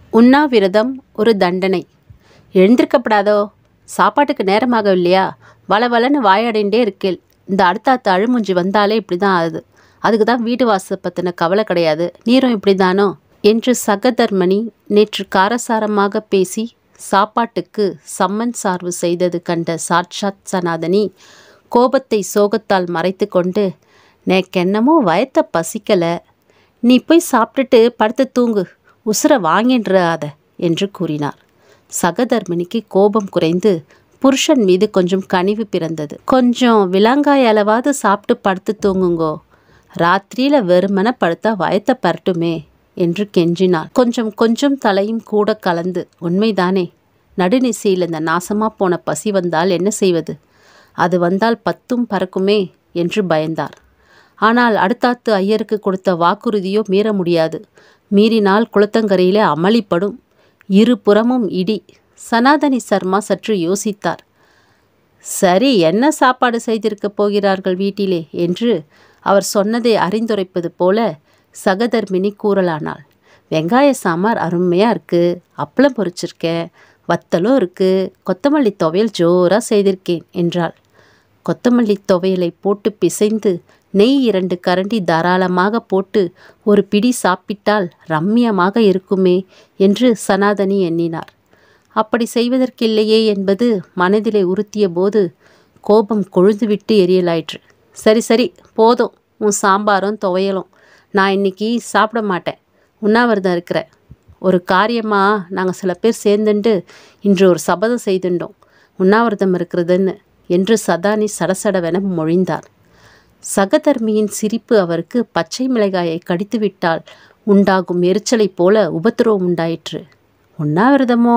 உண்ணாவிரதம் ஒரு தண்டனை. எழுந்திருக்கப்படாதோ? சாப்பாட்டுக்கு நேரமாகவில்லையா? வளவலன்னு வாயாடிண்டே இருக்கேள். இந்த அடுத்தாத்த அழுமுஞ்சி வந்தாலே இப்படி தான் ஆகுது. அதுக்கு தான் வீடு வாச பற்றின கவலை கிடையாது. நீரும் இப்படி தானோ என்று சகதர்மணி நேற்று காரசாரமாக பேசி சாப்பாட்டுக்கு சம்மன் சார்பு செய்தது கண்ட சாட்சாத் சனாதனி கோபத்தை சோகத்தால் மறைத்து கொண்டு, நேக்கென்னமோ வயத்தை பசிக்கலை, நீ போய் சாப்பிட்டுட்டு படுத்து தூங்கு, உசுரை வாங்கின்றாத என்று கூறினார். சகதர்மினிக்கு கோபம் குறைந்து புருஷன் மீது கொஞ்சம் கனிவு பிறந்தது. கொஞ்சம் விலங்காய் அளவாவது சாப்பிட்டு படுத்து தூங்குங்கோ, ராத்திரியில் வெறுமன படுத்தா வயத்தை பரட்டுமே என்று கெஞ்சினாள். கொஞ்சம் கொஞ்சம் தலையும் கூட கலந்து, உண்மைதானே, நடுநிசையில் இந்த நாசமாக போன பசி வந்தால் என்ன செய்வது? அது வந்தால் பத்தும் பறக்குமே என்று பயந்தார். ஆனால் அடுத்தாத்து ஐயருக்கு கொடுத்த வாக்குறுதியோ மீற முடியாது. மீறினால் குளத்தங்கரையிலே அமளிப்படும். இருபுறமும் இடி. சனாதனி சர்மா சற்று யோசித்தார். சரி, என்ன சாப்பாடு செய்திருக்கப் போகிறார்கள் வீட்டிலே என்று அவர் சொன்னதை அறிந்துரைப்பது போல சகதர்மினி கூறலானாள். வெங்காய சாம்பார் அருமையாக இருக்குது, அப்பளம் பொரிச்சிருக்கேன், வத்தலும் இருக்குது, கொத்தமல்லி துவையல் ஜோராக செய்திருக்கேன் என்றாள். கொத்தமல்லி துவையலை போட்டு பிசைந்து நெய் 2 கரண்டி தாராளமாக போட்டு ஒரு பிடி சாப்பிட்டால் ரம்மியமாக இருக்குமே என்று சனாதனி எண்ணினார். அப்படி செய்வதற்கில்லையே என்பது மனதிலே உறுத்திய போது கோபம் கொழுந்துவிட்டு எரியலாயிற்று. சரி சரி, போதும் உன் சாம்பாரும் துவையலும். நான் இன்னைக்கு சாப்பிட மாட்டேன், உண்ணாவிரதம் இருக்கிறேன். ஒரு காரியமாக நாங்கள் சில பேர் சேர்ந்துண்டு இன்று ஒரு சபதம் செய்துட்டோம், உண்ணாவிரதம் இருக்கிறதுன்னு என்று சதானி சடசடவென மொழிந்தார். சகதர்மியின் சிரிப்பு அவருக்கு பச்சை மிளகாயை கடித்துவிட்டால் உண்டாகும் எரிச்சலைப் போல உபத்திரவம் உண்டாயிற்று. உண்ணாவிரதமோ?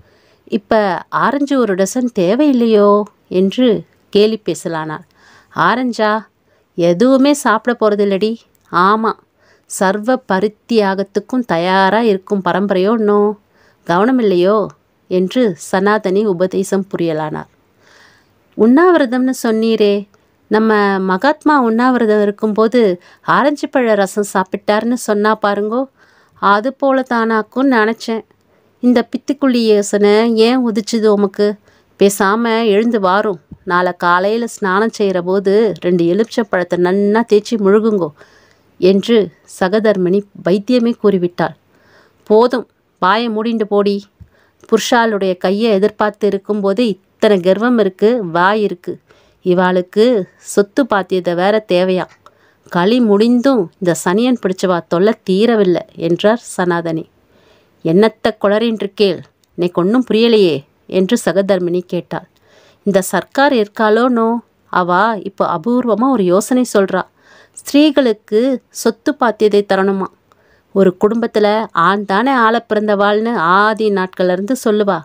இப்போ ஆரஞ்சு ஒரு டசன் தேவையில்லையோ என்று கேலி பேசலானாள். ஆரஞ்சா? எதுவுமே சாப்பிட போகிறதில்லடி. ஆமாம், சர்வ பரித்தியாகத்துக்கும் தயாராக இருக்கும் பரம்பரையோ இன்னும் கவனமில்லையோ என்று சனாதனி உபதேசம் புரியலானார். உண்ணாவிரதம்னு சொன்னீரே, நம்ம மகாத்மா உண்ணாவிரதம் இருக்கும்போது ஆரஞ்சு பழ ரசம் சாப்பிட்டார்னு சொன்னா பாருங்கோ, அது போல தானாக்குன்னு நினச்சேன். இந்த பித்துக்குள்ளி யோசனை ஏன் உதிச்சுது உமக்கு? பேசாமல் எழுந்து வாரும். நாளை காலையில் ஸ்நானம் செய்கிற போது 2 எலுமிச்சம்பழத்தை நன்னா தேய்ச்சி முழுகுங்கோ என்று சகதர்மினி வைத்தியமே கூறிவிட்டாள். போதும், வாயை மூடிண்டு போடி. புருஷாளுடைய கையை எதிர்பார்த்து இருக்கும்போது இத்தனை கர்வம் இருக்குது, வாய் இருக்குது. இவாளுக்கு சொத்து பாத்தியதை வேற தேவையா? களி முடிந்தும் இந்த சனியன் பிடிச்சவா தொல்லை தீரவில்லை என்றார் சனாதனி. என்னத்த குளறின்றிருக்கேள், எனக்கு ஒன்றும் புரியலையே என்று சகதர்மினி கேட்டாள். இந்த சர்க்கார் இருக்காளோனோ, அவா இப்போ அபூர்வமாக ஒரு யோசனை சொல்கிறா. ஸ்திரீகளுக்கு சொத்து பாத்தியதை தரணுமா. ஒரு குடும்பத்தில் ஆண் தானே ஆள பிறந்தவாள்னு ஆதி நாட்கள்லேருந்து சொல்லுவா.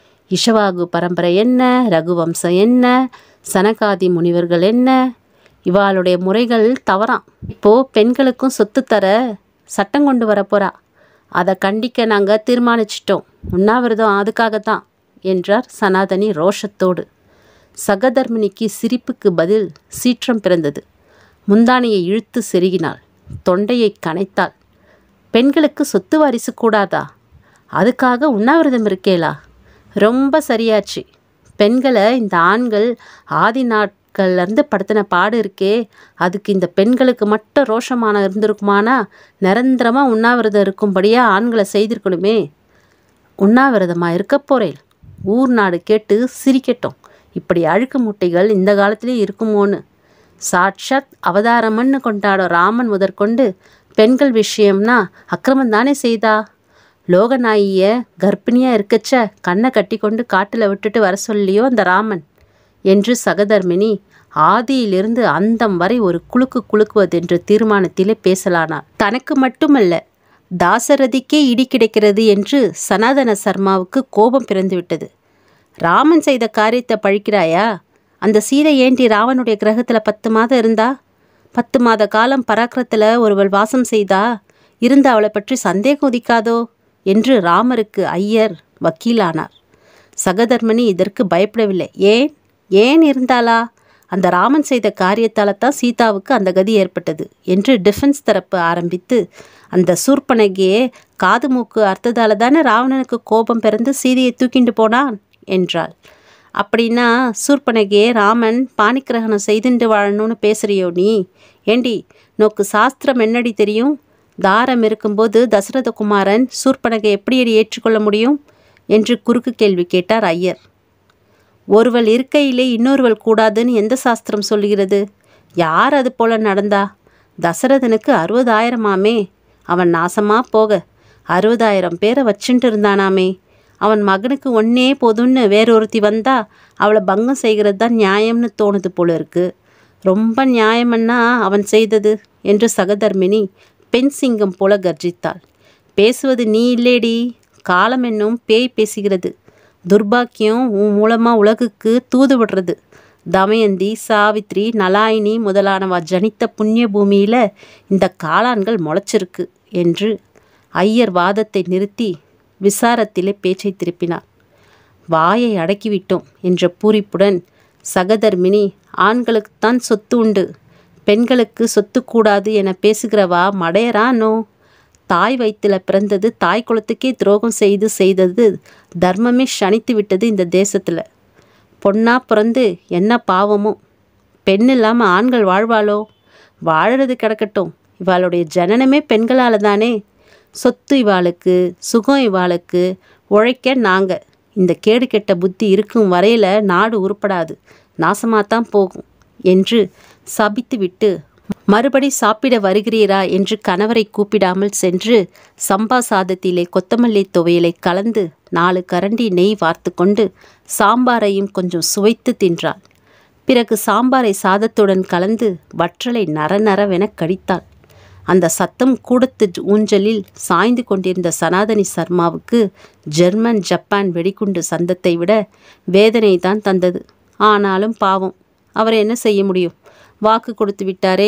இஷவாகு பரம்பரை என்ன, ரகுவம்சம் என்ன, சனகாதி முனிவர்கள் என்ன, இவாளுடைய முறைகள் தவறாம். இப்போது பெண்களுக்கும் சொத்து தர சட்டம் கொண்டு வர போகிறா. அதை கண்டிக்க நாங்கள் தீர்மானிச்சிட்டோம். உண்ணாவிரதம் அதுக்காகத்தான் என்றார் சனாதனி ரோஷத்தோடு. சகதர்மினிக்கு சிரிப்புக்கு பதில் சீற்றம் பிறந்தது. முந்தானையை இழுத்து செருகினாள். தொண்டையை கனைத்தாள். பெண்களுக்கு சொத்து வாரிசு கூடாதா? அதுக்காக உண்ணாவிரதம் இருக்கேளா? ரொம்ப சரியாச்சு. பெண்களை இந்த ஆண்கள் ஆதி நாட்கள்லேருந்து படுத்தின பாடு இருக்கே, அதுக்கு இந்த பெண்களுக்கு மட்டும் ரோஷமான இருந்திருக்குமானா நிரந்தரமாக உண்ணாவிரதம் இருக்கும்படியாக ஆண்களை செய்திருக்கணுமே. உண்ணாவிரதமாக இருக்க போகிறேன், ஊர் நாடு கேட்டு சிரிக்கட்டும். இப்படி அழுக்கு முட்டைகள் இந்த காலத்திலே இருக்குமோன்னு. சாட்சாத் அவதாரம்னு கொண்டாடும் ராமன் முதற்கொண்டு பெண்கள் விஷயம்னா அக்கிரமந்தானே செய்தா? லோகநாயிய கர்ப்பிணியாக இருக்கச்ச கண்ணை கட்டி கொண்டு காட்டில் விட்டுட்டு வர சொல்லியோ அந்த ராமன் என்று சகதர்மினி ஆதியிலிருந்து அந்தம் வரை ஒரு குலுக்கு குலுக்குவதென்ற தீர்மானத்திலே பேசலானார். தனக்கு மட்டுமல்ல, தாசரதிக்கே இடி கிடைக்கிறது என்று சனாதன சர்மாவுக்கு கோபம் பிறந்துவிட்டது. ராமன் செய்த காரியத்தை பழிக்கிறாயா? அந்த சீதை ஏண்டி ராவனுடைய கிரகத்தில் 10 மாதம் இருந்தா? 10 மாத காலம் பராக்கிரத்தில் ஒருவள் வாசம் செய்தா? இருந்து அவளை பற்றி சந்தேகம் உதிக்காதோ என்று ராமருக்கு ஐயர் வக்கீலானார். சகதர்மணி இதற்கு பயப்படவில்லை. ஏன் இருந்தாளா? அந்த ராமன் செய்த காரியத்தால் தான் சீதாவுக்கு அந்த கதி ஏற்பட்டது என்று டிஃபென்ஸ் தரப்பு ஆரம்பித்து, அந்த சூர்பனகையே காது மூக்கு அர்த்தத்தால் தானே ராவணனுக்கு கோபம் பிறந்து சீதையை தூக்கிண்டு போனான் என்றாள். அப்படின்னா சூர்பனகையே ராமன் பாணிக்கிரகணம் செய்துண்டு வாழணும்னு பேசுறியோ நீ? ஏண்டி, நோக்கு சாஸ்திரம் என்னடி தெரியும்? தாரம் இருக்கும்போது தசரத குமாரன் சூர்பனகை எப்படியடி ஏற்றுக்கொள்ள முடியும் என்று குறுக்கு கேள்வி கேட்டார் ஐயர். ஒருவள் இருக்கையிலே இன்னொருவள் கூடாதுன்னு எந்த சாஸ்திரம் சொல்லுகிறது? யார் அது போல நடந்தா? தசரதனுக்கு 60,000 அவன் நாசமா போக 60,000 பேரை வச்சுட்டு இருந்தானாமே. அவன் மகனுக்கு ஒன்னே போதும்னு வேறொருத்தி வந்தா அவளை பங்கம் செய்கிறது தான் நியாயம்னு தோணுது போல இருக்கு. ரொம்ப நியாயம்னா அவன் செய்தது என்று சகதர்மினி பெண் சிங்கம் போல கர்ஜித்தாள். பேசுவது நீ இல்லேடி, காலம் என்னும் பேய் பேசுகிறது. துர்பாக்கியம் உன் மூலமாக உலகுக்கு தூது விடுறது. தமயந்தி, சாவித்ரி, நலாயினி முதலானவா ஜனித்த புண்ணிய பூமியில் இந்த காளான்கள் முளைச்சிருக்கு என்று ஐயர் வாதத்தை நிறுத்தி விசாரத்திலே பேச்சை திருப்பினார். வாயை அடக்கிவிட்டோம் என்ற பூரிப்புடன் சகதர்மினி, ஆண்களுக்குத்தான் சொத்து உண்டு, பெண்களுக்கு சொத்து கூடாது என பேசுகிறவா மடையரானோ? தாய் வயிற்றில் பிறந்தது தாய் குலத்துக்கே துரோகம் செய்தது தர்மமே சனித்து விட்டது இந்த தேசத்தில். பொண்ணா பிறந்து என்ன பாவமோ? பெண் இல்லாமல் ஆண்கள் வாழ்வாளோ? வாழறது கிடக்கட்டும், இவாளுடைய ஜனனமே பெண்களால் தானே. சொத்து இவாளுக்கு, சுகம் இவாளுக்கு, உழைக்க நாங்கள். இந்த கேடு கெட்ட புத்தி இருக்கும் வரையில் நாடு உருப்படாது, நாசமாகத்தான் போகும் என்று சபித்துவிட்டு, மறுபடி சாப்பிட வருகிறீரா என்று கணவரை கூப்பிடாமல் சென்று சம்பா சாதத்திலே கொத்தமல்லி துவையலை கலந்து 4 கரண்டி நெய் வார்த்து கொண்டு சாம்பாரையும் கொஞ்சம் சுவைத்து தின்றாள். பிறகு சாம்பாரை சாதத்துடன் கலந்து வற்றலை நரநரவென கடித்தாள். அந்த சத்தம் கூடத்து ஊஞ்சலில் சாய்ந்து கொண்டிருந்த சனாதனி சர்மாவுக்கு ஜெர்மன் ஜப்பான் வெடிகுண்டு சந்தத்தை விட வேதனை தான் தந்தது. ஆனாலும் பாவம், அவர் என்ன செய்ய முடியும்? வாக்கு கொடுத்து விட்டாரே.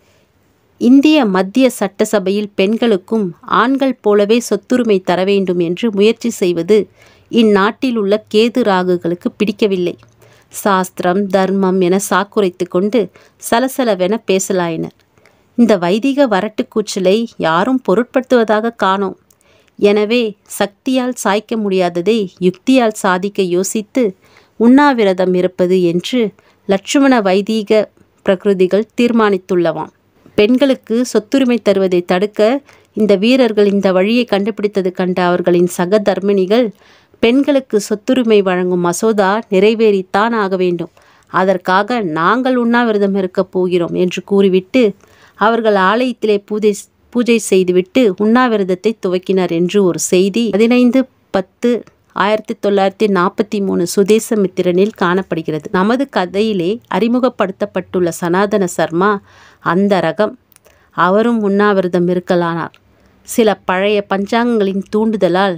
இந்திய மத்திய சட்டசபையில் பெண்களுக்கும் ஆண்கள் போலவே சொத்துரிமை தர வேண்டும் என்று முயற்சி செய்வது இந்நாட்டில் உள்ள கேது ராகுகளுக்கு பிடிக்கவில்லை. சாஸ்திரம் தர்மம் என சாக்குரைத்து கொண்டு சலசலவென பேசலாயினர். இந்த வைதிக வரட்டு கூச்சலை யாரும் பொருட்படுத்துவதாக காணோம். எனவே சக்தியால் சாய்க்க முடியாததை யுக்தியால் சாதிக்க யோசித்து உண்ணாவிரதம் இருப்பது என்று லட்சுமண வைதீக பிரகிருதிகள் தீர்மானித்துள்ளவாம். பெண்களுக்கு சொத்துரிமை தருவதை தடுக்க இந்த வீரர்கள் இந்த வழியை கண்டுபிடித்தது கண்ட அவர்களின் சகதர்மிணிகள், பெண்களுக்கு சொத்துரிமை வழங்கும் மசோதா நிறைவேறித்தான் ஆக வேண்டும், அதற்காக நாங்கள் உண்ணாவிரதம் இருக்கப் போகிறோம் என்று கூறிவிட்டு அவர்கள் ஆலயத்திலே பூஜை செய்துவிட்டு உண்ணாவிரதத்தை துவக்கினர் என்று ஒரு செய்தி 15/10/1943 சுதேசமித்திரனில் காணப்படுகிறது. நமது கதையிலே அறிமுகப்படுத்தப்பட்டுள்ள சனாதன சர்மா அந்த ரகம். அவரும் உண்ணாவிரதம் இருக்கலானார். சில பழைய பஞ்சாங்கங்களின் தூண்டுதலால்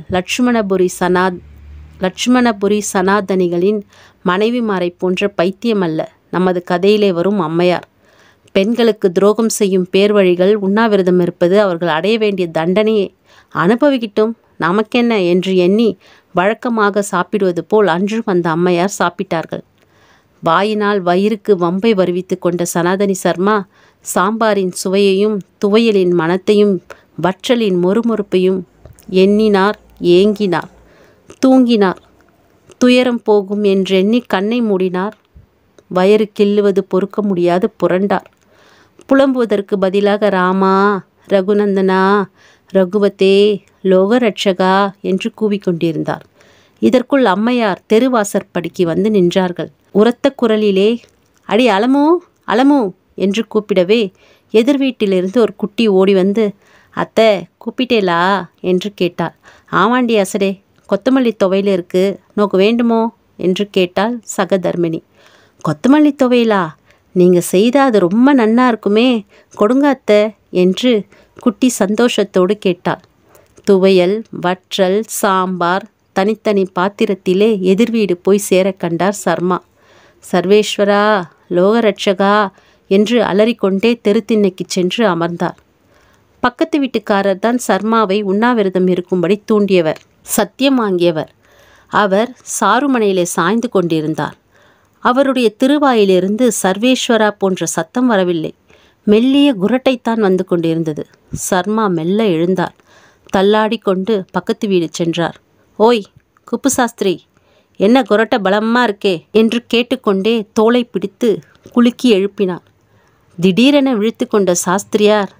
லட்சுமணபுரி சனாதனிகளின் மனைவிமாரை போன்ற பைத்தியம் அல்ல நமது கதையிலே வரும் அம்மையார். பெண்களுக்கு துரோகம் செய்யும் பேர் வழிகள் உண்ணாவிரதம் இருப்பது அவர்கள் அடைய வேண்டிய தண்டனையை அனுபவிக்கிட்டும், நமக்கென்ன என்று எண்ணி வழக்கமாக சாப்பிடுவது போல் அன்றும் அந்த அம்மையார் சாப்பிட்டார்கள். வாயினால் வயிறுக்கு வம்பை வருவித்து கொண்ட சனாதனி சர்மா சாம்பாரின் சுவையையும் துவையலின் மணத்தையும் வற்றலின் மொறுமொறுப்பையும் எண்ணினார், ஏங்கினார், தூங்கினார். துயரம் போகும் என்றெண்ணி கண்ணை மூடினார். வயிறு கிள்ளுவது பொறுக்க முடியாது புரண்டார். புலம்புவதற்கு பதிலாக ராமா, ரகுநந்தனா, ரகுவதே, லோகரட்சகா என்று கூவிக்கொண்டிருந்தார். இதற்குள் அம்மையார் தெருவாசற்படிக்கு வந்து நின்றார்கள். உரத்த குரலிலே, அடி அலமு அலமு என்று கூப்பிடவே எதிர் வீட்டிலிருந்து ஒரு குட்டி ஓடி வந்து, அத்தை கூப்பிட்டேலா என்று கேட்டாள். ஆமாண்டி அசடே, கொத்தமல்லி துவையில் இருக்கு, நோக்கு வேண்டுமோ என்று கேட்டாள் சகதர்மினி. கொத்தமல்லி துவையலா? நீங்கள் செய்தால் அது ரொம்ப நன்னா இருக்குமே, கொடுங்க அத்தை என்று குட்டி சந்தோஷத்தோடு கேட்டாள். துவையல், வற்றல், சாம்பார் தனித்தனி பாத்திரத்திலே எதிர்வீடு போய் சேர கண்டார் சர்மா. சர்வேஸ்வரா, லோகரட்சகா என்று அலறிக்கொண்டே தெருத்திண்ணைக்கு சென்று அமர்ந்தார். பக்கத்து வீட்டுக்காரர் தான் சர்மாவை உண்ணாவிரதம் இருக்கும்படி தூண்டியவர், சத்தியம் வாங்கியவர். அவர் சாருமனையிலே சாய்ந்து கொண்டிருந்தார். அவருடைய திருவாயிலிருந்து சர்வேஸ்வரா போன்ற சத்தம் வரவில்லை. மெல்லிய குரட்டைத்தான் வந்து கொண்டிருந்தது. சர்மா மெல்ல எழுந்தார். தள்ளாடி கொண்டு பக்கத்து வீடு சென்றார். ஓய் குப்பு சாஸ்திரி, என்ன குரட்டை பலமாக இருக்கே என்று கேட்டுக்கொண்டே தோளை பிடித்து குலுக்கி எழுப்பினார். திடீரென விழித்து கொண்ட சாஸ்திரியார்,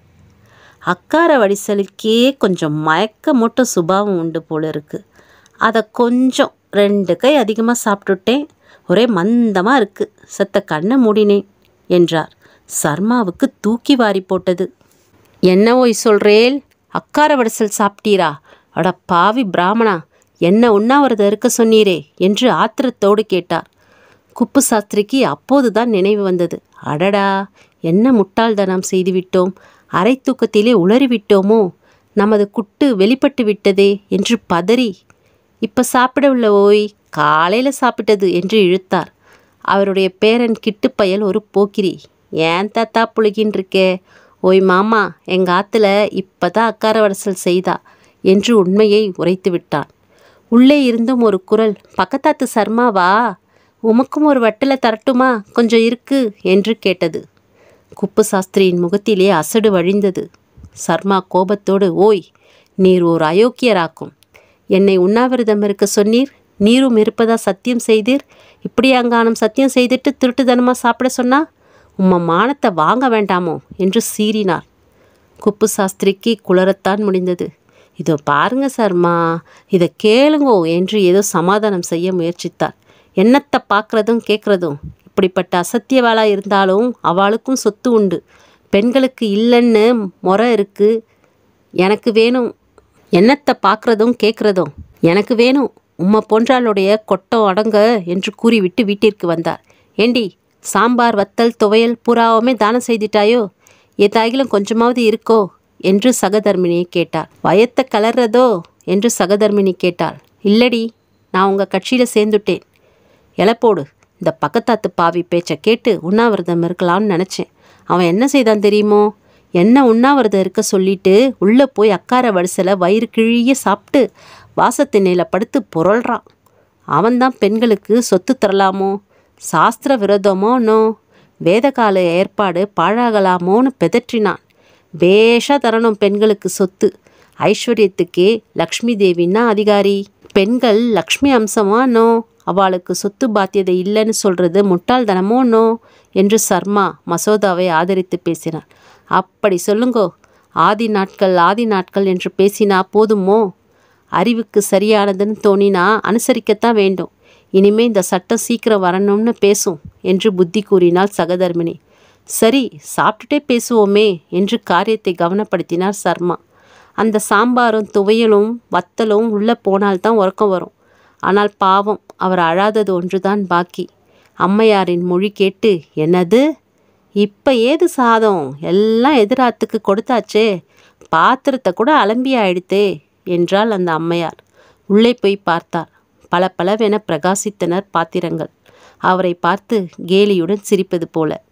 அக்கார வடிசலுக்கே கொஞ்சம் மயக்க மூட்டம் சுபாவம் உண்டு போல இருக்கு. அதை கொஞ்சம் 2 கை அதிகமாக சாப்பிட்டுட்டேன். ஒரே மந்தமாக இருக்கு. செத்த கண்ணை மூடினேன் என்றார். சர்மாவுக்கு தூக்கி வாரி போட்டது. என்ன ஓய் சொல்றேல்? அக்கார வடிசல் சாப்பிட்டீரா? அட பாவி பிராமணா, என்ன உண்ணாவிரதம் இருக்க சொன்னீரே என்று ஆத்திரத்தோடு கேட்டார். குப்பு சாஸ்திரிக்கு அப்போதுதான் நினைவு வந்தது. அடடா, என்ன முட்டாள்தனம் செய்துவிட்டோம். அரை தூக்கத்திலே உளறிவிட்டோமோ? நமது குட்டு வெளிப்பட்டு விட்டதே என்று பதறி, இப்போ சாப்பிடவில்ல ஓய், காலையில் சாப்பிட்டது என்று இழுத்தார். அவருடைய பேரன் கிட்டுப்பயல் ஒரு போக்கிரி. ஏன் தாத்தா புழுகின்னு இருக்கே? ஓய் மாமா, எங்கள் ஆற்றுல இப்போ தான் அக்கார வடசல் செய்தா என்று உண்மையை உரைத்து விட்டான். உள்ளே இருந்தும் ஒரு குரல், பக்கத்தாத்து சர்மாவா, உமக்கும் ஒரு வட்டில தரட்டுமா, கொஞ்சம் இருக்கு என்று கேட்டது. குப்பு சாஸ்திரியின் முகத்திலே அசடு வழிந்தது. சர்மா கோபத்தோடு, ஓய், நீர் ஓர் அயோக்கியராக்கும். என்னை உண்ணாவிரதம் இருக்க சொன்னீர், நீரும் இருப்பதா சத்தியம் செய்தீர். இப்படி அங்கானம் சத்தியம் செய்துட்டு திருட்டுத்தனமாக சாப்பிட சொன்னா உம்மை மானத்தை வாங்க வேண்டாமோ என்று சீறினார். குப்பு சாஸ்திரிக்கு குளரத்தான் முடிந்தது. இதோ பாருங்க சர்மா, இதை கேளுங்கோ என்று ஏதோ சமாதானம் செய்ய முயற்சித்தார். என்னத்தை பார்க்குறதும் கேட்குறதும், இப்படிப்பட்ட அசத்தியவாளாக இருந்தாலும் அவளுக்கும் சொத்து உண்டு. பெண்களுக்கு இல்லைன்னு முறை இருக்குது. எனக்கு வேணும். என்னத்தை பார்க்குறதும் கேட்குறதும் எனக்கு வேணும். உம்மை போன்றாளுடைய கொட்டம் அடங்க என்று கூறிவிட்டு வீட்டிற்கு வந்தார். ஏண்டி, சாம்பார் வத்தல் துவையல் பூராவுமே தானம் செய்துட்டாயோ? ஏதாகிலும் கொஞ்சமாவது இருக்கோ என்று சகதர்மினியை கேட்டார். வயத்தை கலர்றதோ என்று சகதர்மினி கேட்டாள். இல்லடி, நான் உங்கள் கட்சியில் சேர்ந்துட்டேன். எழப்போடு, இந்த பக்கத்தாத்து பாவி பேச்சை கேட்டு உண்ணாவிரதம் இருக்கலாம்னு நினச்சேன். அவன் என்ன செய்தான் தெரியுமோ? என்ன உண்ணாவிரதம் இருக்க சொல்லிட்டு உள்ளே போய் அக்கார வடிசலை வயிறு கிழிய சாப்பிட்டு வாசத்திண்ணையில் படுத்து புரள்றான். அவன்தான் பெண்களுக்கு சொத்து தரலாமோ, சாஸ்திர விரோதமோனோ, வேதகால ஏற்பாடு பாழாகலாமோன்னு பெதற்றினான். பேஷா தரணும் பெண்களுக்கு சொத்து. ஐஸ்வர்யத்துக்கே லக்ஷ்மி தேவின்னா அதிகாரி. பெண்கள் லக்ஷ்மி அம்சமானோ, அவளுக்கு சொத்து பாத்தியதை இல்லைன்னு சொல்கிறது முட்டாள்தனமோனோ என்று சர்மா மசோதாவை ஆதரித்து பேசினார். அப்படி சொல்லுங்கோ, ஆதி நாட்கள் என்று பேசினா போதுமோ? அறிவுக்கு சரியானதுன்னு தோணினா அனுசரிக்கத்தான் வேண்டும். இனிமே இந்த சட்டம் சீக்கிரம் வரணும்னு பேசும் என்று புத்தி கூறினாள் சகதர்மினி. சரி, சாப்பிட்டுட்டே பேசுவோமே என்று காரியத்தை கவனப்படுத்தினார் சர்மா. அந்த சாம்பாரும் துவையலும் வத்தலும் உள்ளே போனால்தான் உறக்கம் வரும். ஆனால் பாவம், அவர் அழாதது ஒன்றுதான் பாக்கி. அம்மையாரின் மொழி கேட்டு, என்னது, இப்போ ஏது சாதம், எல்லாம் எதிராத்துக்கு கொடுத்தாச்சே, பாத்திரத்தை கூட அலம்பி ஆயிடுத்தே என்றாள் அந்த அம்மையார். உள்ளே போய் பார்த்தார். பல பலவென பிரகாசித்தனர் பாத்திரங்கள். அவரை பார்த்து கேலியுடன் சிரிப்பது போல.